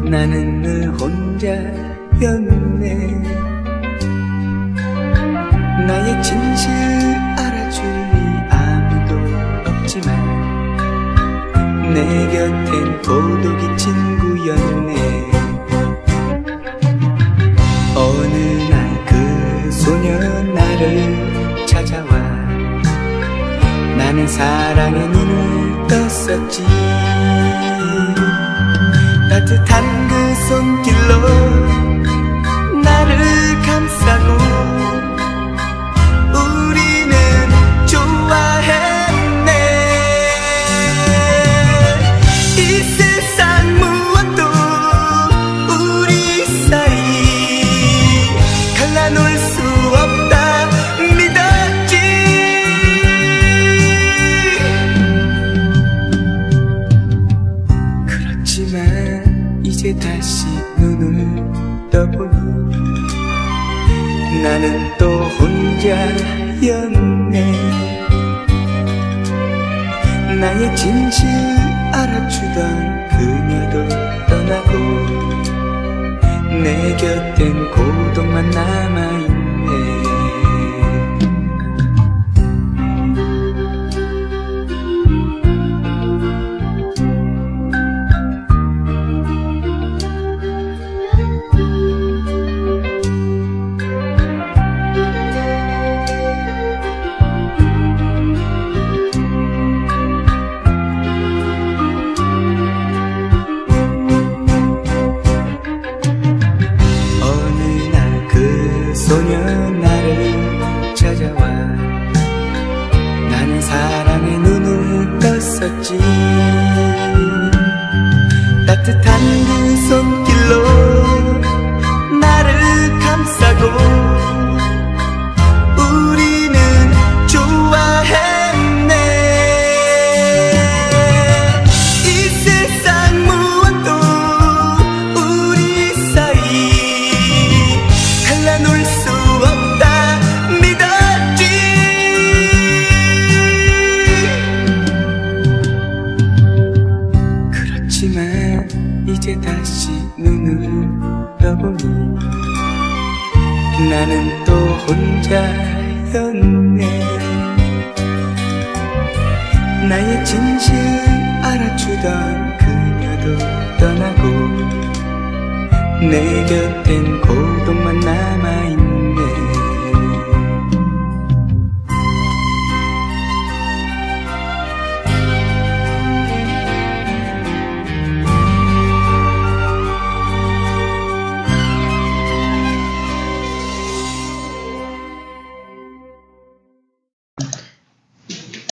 나는 늘 혼자였네. 나의 진실 알아줄 아무도 없지만 내 곁엔 고독이 친구였네. 어느 날 그 소녀 나를 찾아와 나는 사랑의 눈을 떴었지. 따뜻한 그 손길로 나를 감싸고 우리는 좋아했네. 이 세상 무엇도 우리 사이 갈라놓을 수 없다 믿었지. 그렇지만 이제 다시 눈을 떠보니 나는 또 혼자였네. 나의 진실 알아주던 그녀도 떠나고 내 곁엔 고독만 남아있네. 소녀 나를 찾아와 나는 사랑의 눈을 떴었지. 따뜻한 그 손길로 나를 감싸고 우리는 좋아했네. 이 세상 무엇도 우리 사이 갈라놓을 수 없다 믿었지. 그렇지만 이제 다시 눈을 떠보니 나는 또 혼자였네. 나의 진실 알아주던 그녀도 떠나고 내 곁엔